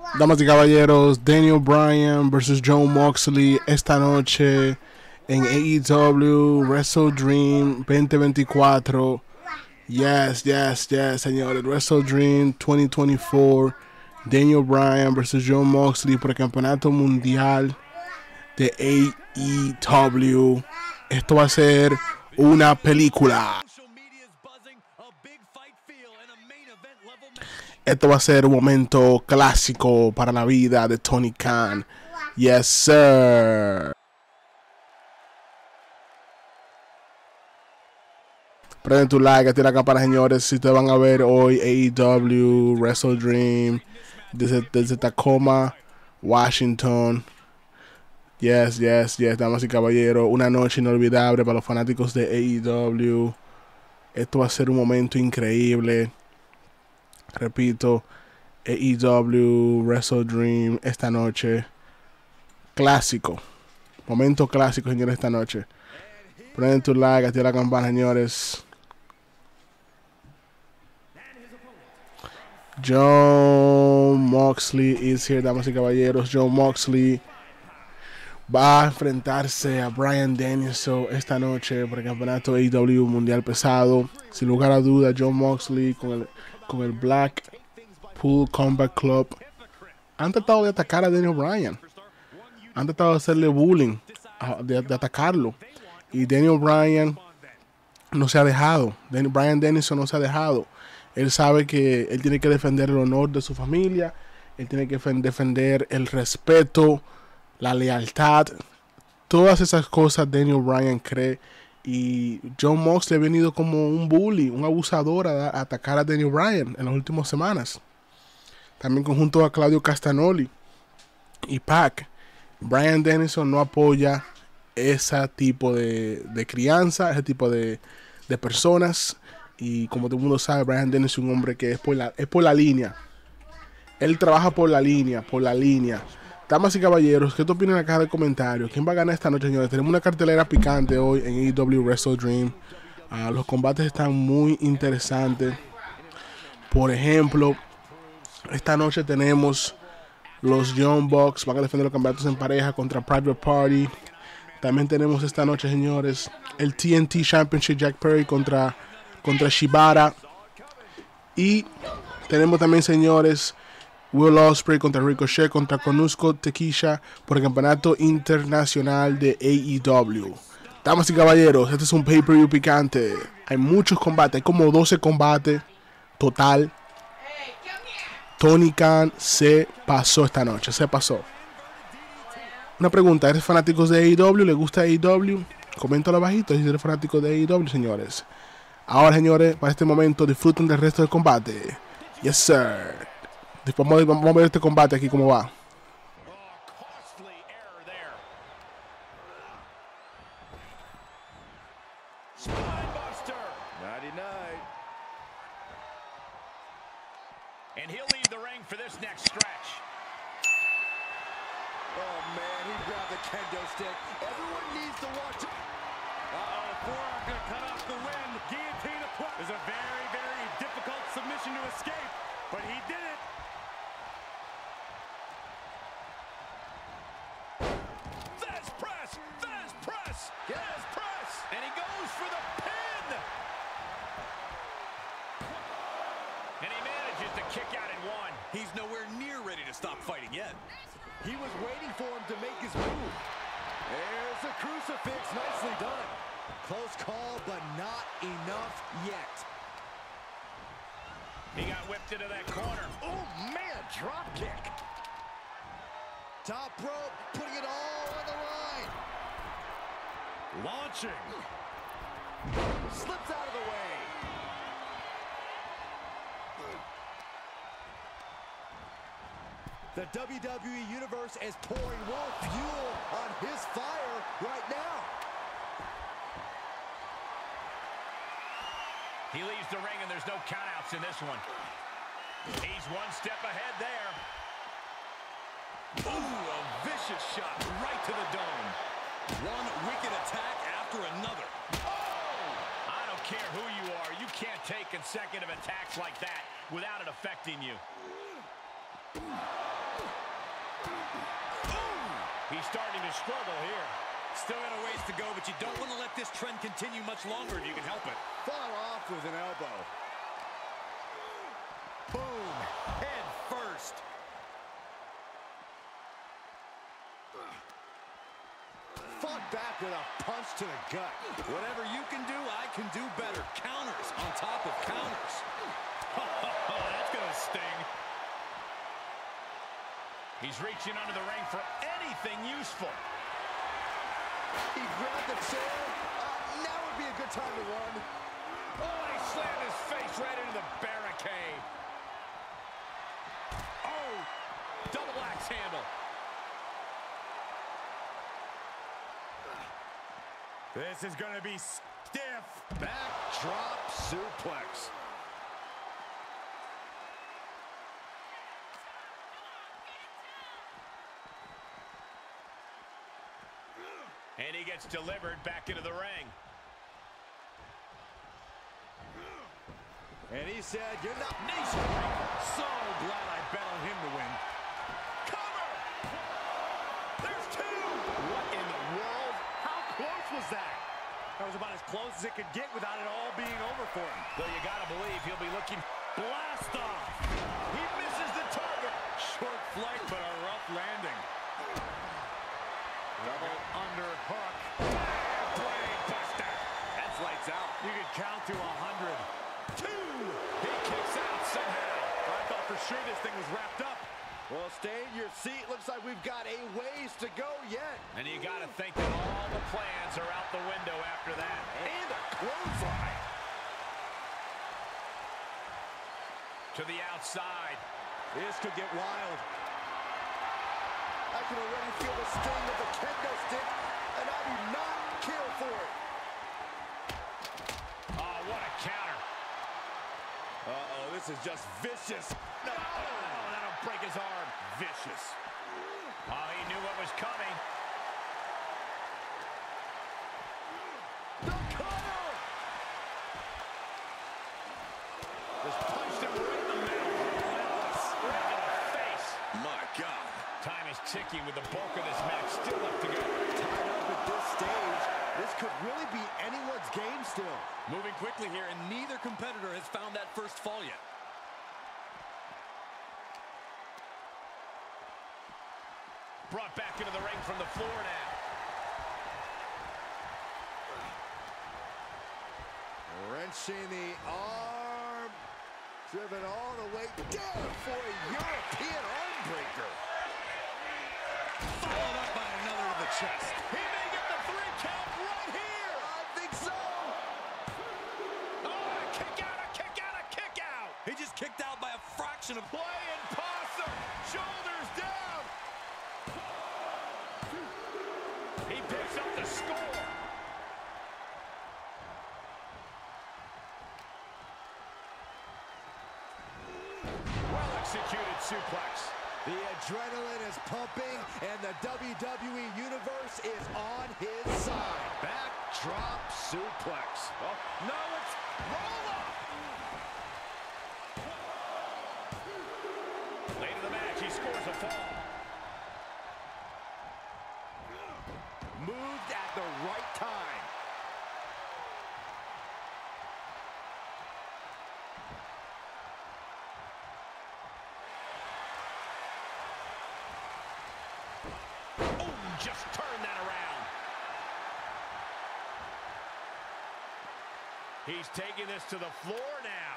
Damas y caballeros, Daniel Bryan versus Jon Moxley esta noche en AEW Wrestle Dream 2024. Yes, señores. Wrestle Dream 2024. Daniel Bryan versus Jon Moxley por el campeonato mundial de AEW. Esto va a ser una película. Esto va a ser un momento clásico para la vida de Tony Khan. Yes, sir. Prenden tu like, activa la campana, señores. Si ustedes van a ver hoy AEW Wrestle Dream desde Tacoma, Washington. Yes, damas y caballeros. Una noche inolvidable para los fanáticos de AEW. Esto va a ser un momento increíble. Repito, AEW Wrestle Dream esta noche. Clásico. Momento clásico, señores, esta noche. Prenden tu like, activa la campana, señores. Jon Moxley is here, damas y caballeros. Jon Moxley va a enfrentarse a Bryan Danielson esta noche por el campeonato AEW Mundial Pesado. Sin lugar a duda, Jon Moxley con el Blackpool Combat Club han tratado de atacar a Daniel Bryan. Han tratado de hacerle bullying, de atacarlo. Y Daniel Bryan no se ha dejado. Bryan Danielson no se ha dejado. Él sabe que él tiene que defender el honor de su familia. Él tiene que defender el respeto, la lealtad. Todas esas cosas Daniel Bryan cree. Y Jon Moxley ha venido como un bully, un abusador a atacar a Daniel Bryan en las últimas semanas. También junto a Claudio Castagnoli y Pac. Bryan Danielson no apoya ese tipo de crianza, ese tipo de personas. Y como todo el mundo sabe, Bryan Danielson es un hombre que es por la línea. Él trabaja por la línea. Damas y caballeros, ¿qué te opinan en la caja de comentarios? ¿Quién va a ganar esta noche, señores? Tenemos una cartelera picante hoy en AEW Wrestle Dream. Los combates están muy interesantes. Por ejemplo, esta noche tenemos los Young Bucks. Van a defender los campeonatos en pareja contra Private Party. También tenemos esta noche, señores, el TNT Championship, Jack Perry contra Shibata. Y tenemos también, señores, Will Ospreay contra Ricochet contra Konusko Takeshita por el campeonato internacional de AEW. Damas y caballeros, este es un pay-per-view picante. Hay muchos combates, hay como 12 combates total. Tony Khan se pasó esta noche, se pasó. Una pregunta, ¿eres fanático de AEW? ¿Le gusta AEW? Coméntalo abajito si eres fanático de AEW, señores. Ahora, señores, para este momento disfruten del resto del combate. Yes, sir. Vamos a ver este combate aquí cómo va. And he'll leave the ring for this next stretch. Oh man, he grabbed the kendo stick. Everyone needs to watch it. Forearm gonna cut off the wind. Guillotine applied. It was a very, very difficult submission to escape, but he did it. Fez press, and he goes for the pin. And he manages to kick out in one. He's nowhere near ready to stop fighting yet. He was waiting for him to make his move. There's the crucifix, nicely done. Close call, but not enough yet. He got whipped into that corner. Oh man, drop kick. Top rope, putting it all on the line. Launching. Slips out of the way. The WWE Universe is pouring more fuel on his fire right now. He leaves the ring and there's no countouts in this one. He's one step ahead there. Ooh, a vicious shot right to the dome. One wicked attack after another. Oh! I don't care who you are, you can't take consecutive attacks like that without it affecting you. He's starting to struggle here. Still got a ways to go, but you don't want to let this trend continue much longer if you can help it. Fought off with an elbow. Boom! Head first. Fought back with a punch to the gut. Whatever you can do, I can do better. Counters on top of counters. Oh, that's gonna sting. He's reaching under the ring for anything useful. He grabbed the chair. Now would be a good time to run. Oh, he slammed his face right into the barricade. Oh, double axe handle. This is going to be stiff. Backdrop suplex. And he gets delivered back into the ring. And he said, you're not... Nation. So glad I bet on him to win. Cover! There's two! What in the world? How close was that? That was about as close as it could get without it all being over for him. Though you gotta believe he'll be looking. Blast off! He misses the target! Short flight, but a rough landing. Double underhook. Brain buster! That's lights out. You could count to 100. Two! He kicks out somehow. I thought for sure this thing was wrapped up. Well, stay in your seat. Looks like we've got a ways to go yet. And you gotta think that all the plans are out the window after that. And a clothesline. To the outside. This could get wild. I can already feel the sting of the kendo stick, and I do not care for it. Oh, what a counter. Uh-oh, this is just vicious. No! Oh, that'll break his arm. Vicious. Oh, he knew what was coming. The cutter! Just punched him right in the middle. Right in the face. My God. Time is ticking with the bulk of this match still left to go. Tied up at this stage, this could really be anyone's game still. Moving quickly here, and neither competitor has found that first fall yet. Brought back into the ring from the floor now. Wrenching the arm. Driven all the way down for a European arm breaker. Followed up by another to the chest. He may get the 3 count right here. I think so. Oh, a kick out, a kick out, a kick out. He just kicked out by a fraction of... Playing possum. Shoulders down. He picks up the score. Well-executed suplex. The adrenaline is pumping, and the WWE Universe is on his side. Backdrop suplex. Oh, no, it's roll up. Late in the match, he scores a fall. Moved at the right time. Just turn that around. He's taking this to the floor now.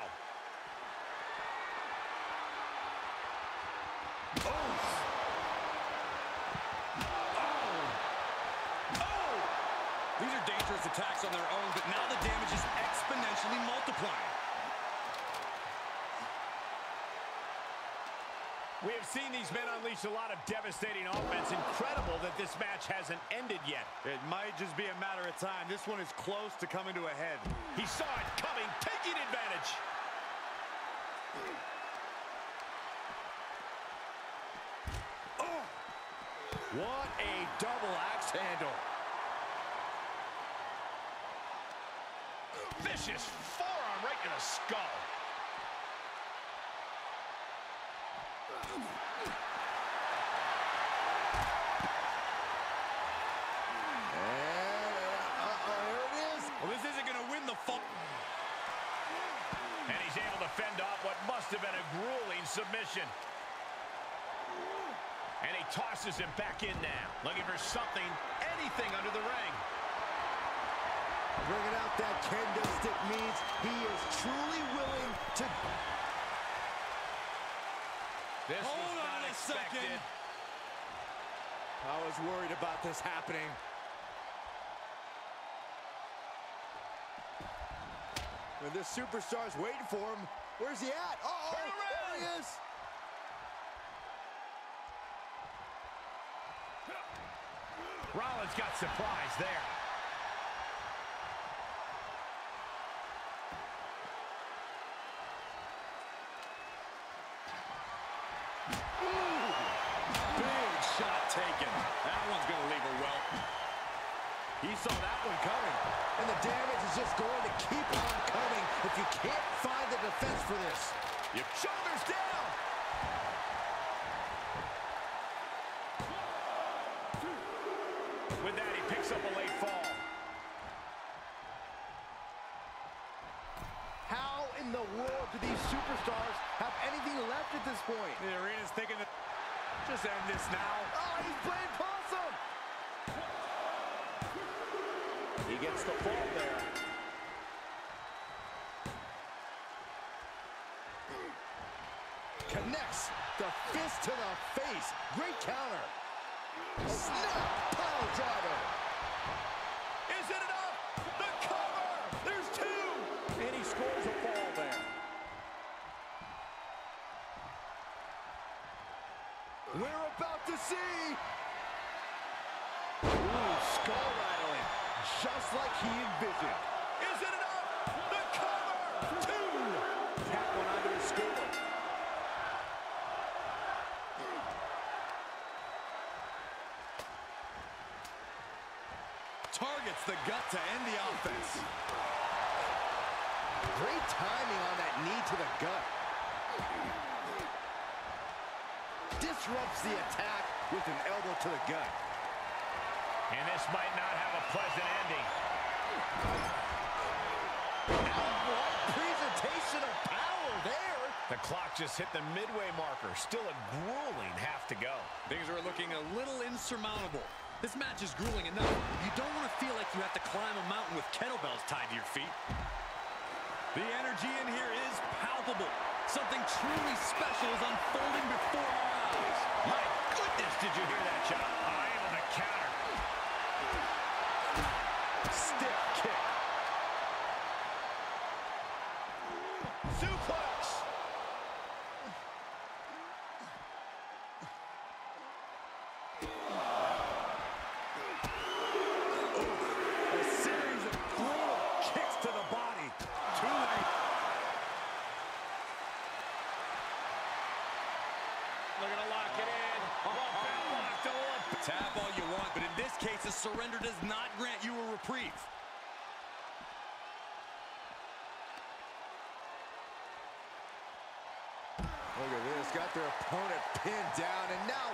These are dangerous attacks on their own, but now the damage is exponentially multiplying. We have seen these men unleash a lot of devastating offense. Incredible that this match hasn't ended yet. It might just be a matter of time. This one is close to coming to a head. He saw it coming, taking advantage. Oh! What a double axe handle. Vicious forearm right in the skull. submission. And he tosses him back in now. Looking for something, anything under the ring. Bringing out that kendo stick means he is truly willing to... This was Hold not on a expected. second. I was worried about this happening. And this superstar's waiting for him. Where's he at? Uh-oh, Turn around. there he is. Rollins got surprised there. Big shot taken. That one's going to leave a welt. He saw that one coming. And the damage is just going to keep on coming if you can't find the defense for this. Your shoulders down. With that, he picks up a late fall. How in the world do these superstars have anything left at this point? The arena's thinking that just end this now. Oh, he's playing possum! He gets the fall there. Connects the fist to the face. Great counter. Snap power driver. Is it enough? The cover! There's two! And he scores a fall there. We're about to see. Ooh, skull rattling. Just like he envisioned. Is it enough? The cover! Two! Tap one onto his skull. Targets the gut to end the offense. Great timing on that knee to the gut. Disrupts the attack with an elbow to the gut. And this might not have a pleasant ending. What presentation of power there. The clock just hit the midway marker. Still a grueling half to go. Things are looking a little insurmountable. This match is grueling enough. You don't want to feel like you have to climb a mountain with kettlebells tied to your feet. The energy in here is palpable. Something truly special is unfolding before our eyes. My goodness, did you hear that, John? Eye on the counter. Stiff kick. Suplex. A series of brutal kicks to the body. Too late. Looking to lock it in. Locked up. Tap all you want, but in this case, a surrender does not grant you a reprieve. Look at this. Got their opponent pinned down, and now...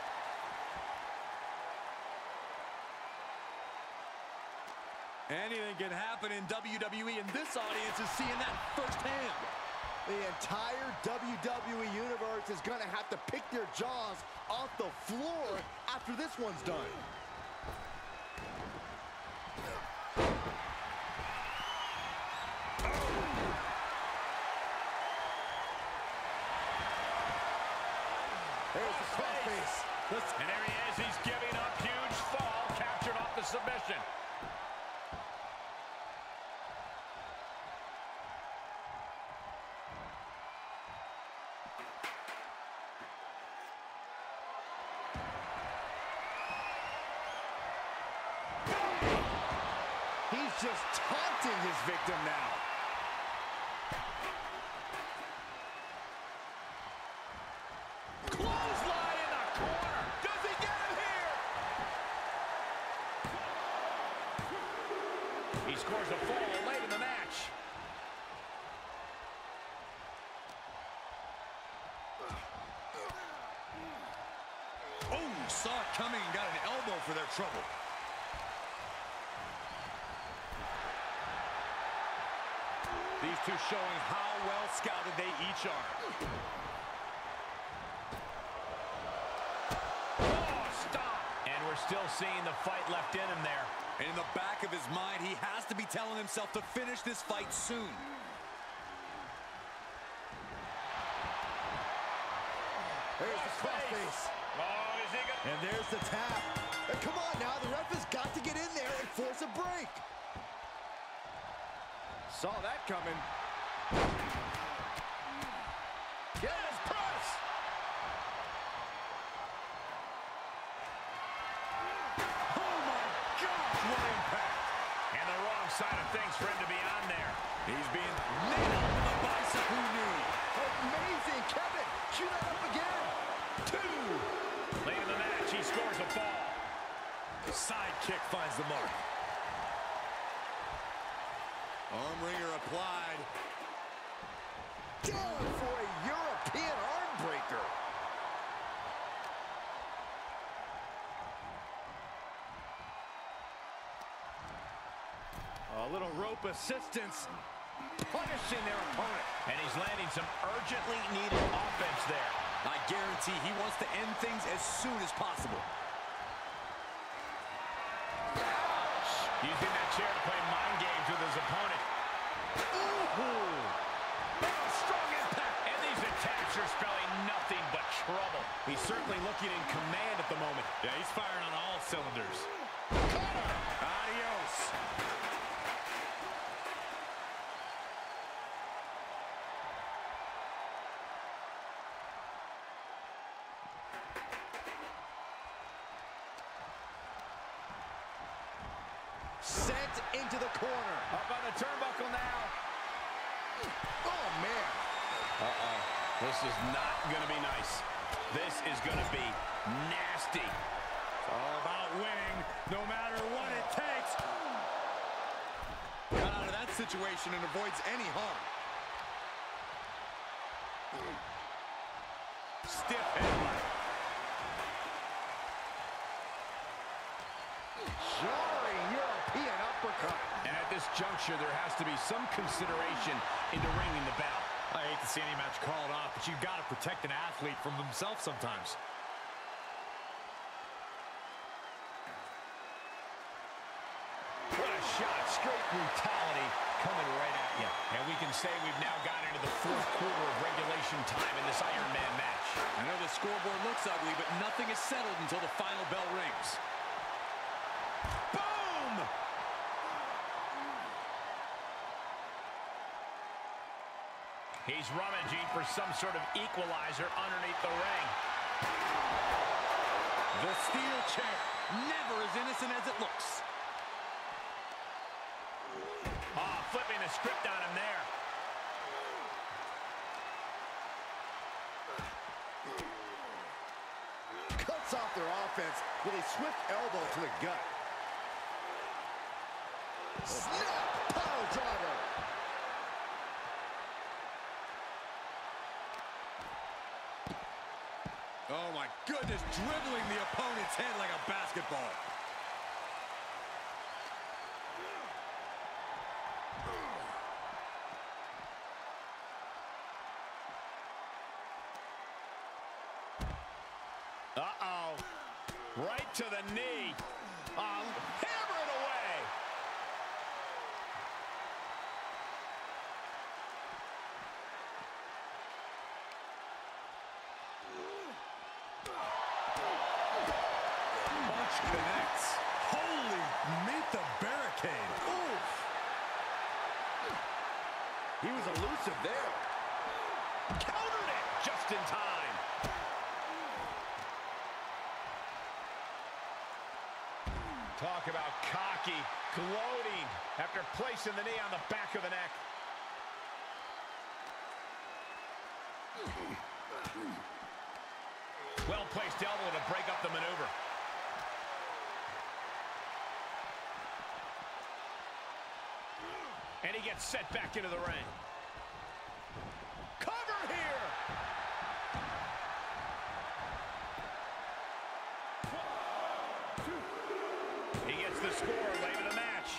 Anything can happen in WWE, and this audience is seeing that firsthand. The entire WWE Universe is going to have to pick their jaws off the floor after this one's done. There's the crossface. And there he is. He's giving up. Huge fall. Captured off the submission. He's just taunting his victim now. Clothesline in the corner. Does he get him here? He scores a fall late in the match. Oh, saw it coming and got an elbow for their trouble. These two showing how well scouted they each are. still seeing the fight left in him there. And in the back of his mind, he has to be telling himself to finish this fight soon. There's the crossface. Oh, is he gonna... And there's the tap. And come on now, the ref has got to get in there and force a break. Saw that coming. Yes, press! Oh my gosh, what impact! And the wrong side of things for him to be on there. He's being nailed with a bicycle knee. Amazing, Kevin. Cue that up again. 2. Late in the match, he scores a fall. Side kick finds the mark. Arm wringer applied. Down for a European arm breaker. A little rope assistance, punishing their opponent. And he's landing some urgently needed offense there. I guarantee he wants to end things as soon as possible. Using that chair to play mind games with his opponent. Ooh. Strong impact. And these attacks are spelling nothing but trouble. He's certainly looking in command at the moment. Yeah, he's firing on all cylinders. Adios. Sent into the corner. Up on the turnbuckle now. Oh, man. Uh-oh. This is not going to be nice. This is going to be nasty. All about winning, no matter what it takes. Got out of that situation and avoids any harm. Stiff headlock. Jarring European uppercut. And at this juncture, there has to be some consideration into ringing the bell. I hate to see any match called off, but you've got to protect an athlete from himself sometimes. What a shot. Straight brutality coming right at you. And we can say we've now got into the fourth quarter of regulation time in this Iron Man match. I know the scoreboard looks ugly, but nothing is settled until the final bell rings. Boom! He's rummaging for some sort of equalizer underneath the ring. The steel chair, never as innocent as it looks. Oh, flipping the script on him there. Cuts off their offense with a swift elbow to the gut. Snap! Pile driver! Oh my goodness, dribbling the opponent's head like a basketball. Uh-oh. Right to the knee. Hammer it away. Punch connects. Holy, meet the barricade. Oof. He was elusive there. Countered it just in time. Talk about cocky, gloating after placing the knee on the back of the neck. Well-placed elbow to break up the maneuver. And he gets set back into the ring. Cover here! He gets the score late in the match.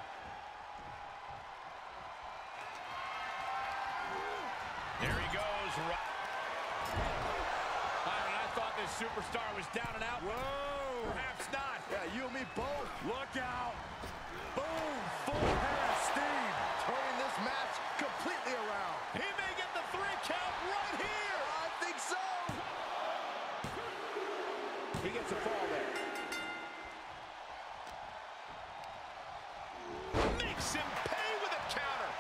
There he goes. I thought this superstar was down and out. Whoa! Perhaps not. Yeah, you and me both. Look out. Boom. Full head of steam. Turning this match completely around. He may get the 3 count right here. I think so. He gets a fall there. Makes him pay with a counter.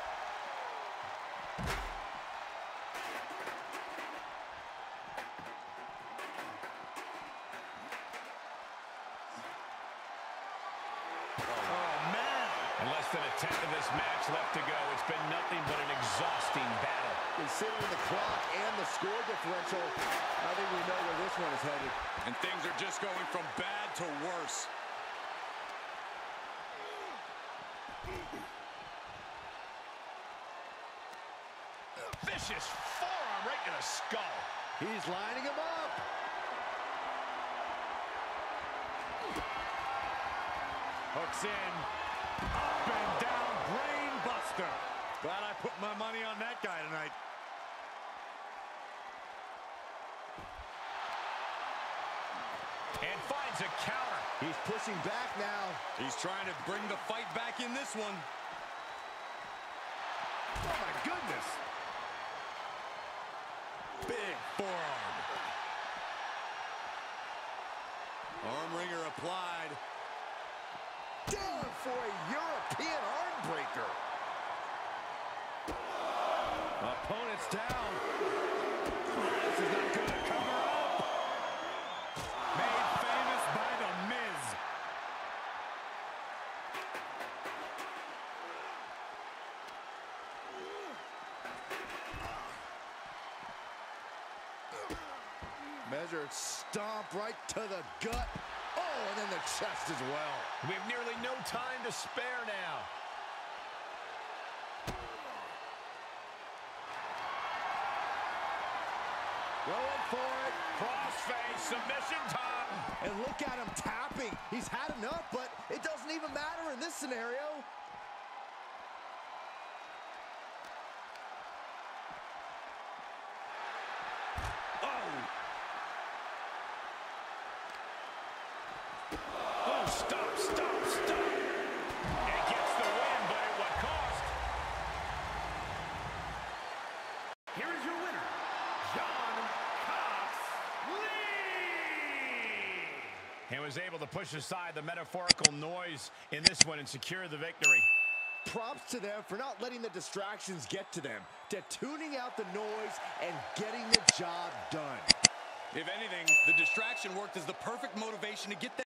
Oh, man. And less than a tenth of this match left to go. It's been nothing but an exhausting battle. Considering the clock and the score differential, I think we know where this one is headed. And things are just going from bad to worse. Vicious forearm right to the skull. He's lining him up. Hooks in. Up and down. Brain buster. Glad I put my money on that guy tonight. And finds a counter. He's pushing back now. He's trying to bring the fight back in this one. Oh, my goodness. Big forearm. Arm wringer applied. Down for a European arm breaker. Opponent's down. This is not good. Cover up. Made famous by The Miz. Measured stomp right to the gut. Oh, and then the chest as well. We have nearly no time to spare now. Going for it. Crossface, submission time. And look at him tapping. He's had enough, but it doesn't even matter in this scenario. Oh, stop, stop, stop. And gets the win, but at what cost? Here is your winner, John Moxley. And was able to push aside the metaphorical noise in this one and secure the victory. Props to them for not letting the distractions get to them, to tuning out the noise and getting the job done. If anything, the distraction worked as the perfect motivation to get that.